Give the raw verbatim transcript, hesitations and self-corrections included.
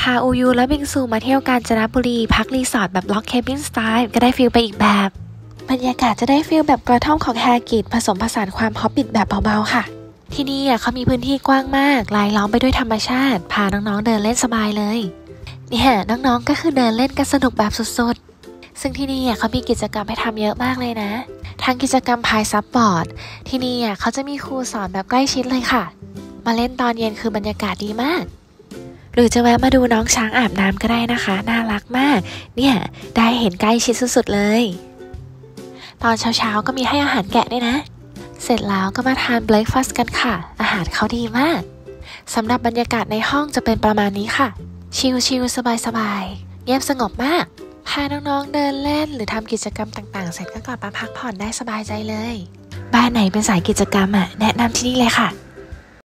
าอูยูและบิงซูมาเที่ยวกาญจนบุรีพักรีสอร์ทแบบล็อกเคบินสไตล์ก็ได้ฟีลไปอีกแบบบรรยากาศจะได้ฟีลแบบกระท่อมของแฮกิตผสมผสานความฮอบบิทแบบเบาๆค่ะที่นี่เขามีพื้นที่กว้างมากรายล้อมไปด้วยธรรมชาติพาน้องๆเดินเล่นสบายเลยเนี่ยน้องๆก็คือเดินเล่นกันสนุกแบบสุดๆซึ่งที่นี่เขามีกิจกรรมให้ทำเยอะมากเลยนะทั้งกิจกรรมพายซับบอร์ดที่นี่เขาจะมีครูสอนแบบใกล้ชิดเลยค่ะมาเล่นตอนเย็นคือบรรยากาศดีมากหรือจะแวะมาดูน้องช้างอาบน้ำก็ได้นะคะน่ารักมากเนี่ยได้เห็นใกล้ชิดสุดๆเลยตอนเช้าๆก็มีให้อาหารแกะด้วยนะเสร็จแล้วก็มาทานเบรคฟาสต์กันค่ะอาหารเขาดีมากสำหรับบรรยากาศในห้องจะเป็นประมาณนี้ค่ะชิลๆสบายๆเงียบสงบมากพาน้องๆเดินเล่นหรือทำกิจกรรมต่างๆเสร็จก็กลับมาพักผ่อนได้สบายใจเลยบ้านไหนเป็นสายกิจกรรมอ่ะแนะนำที่นี่เลยค่ะ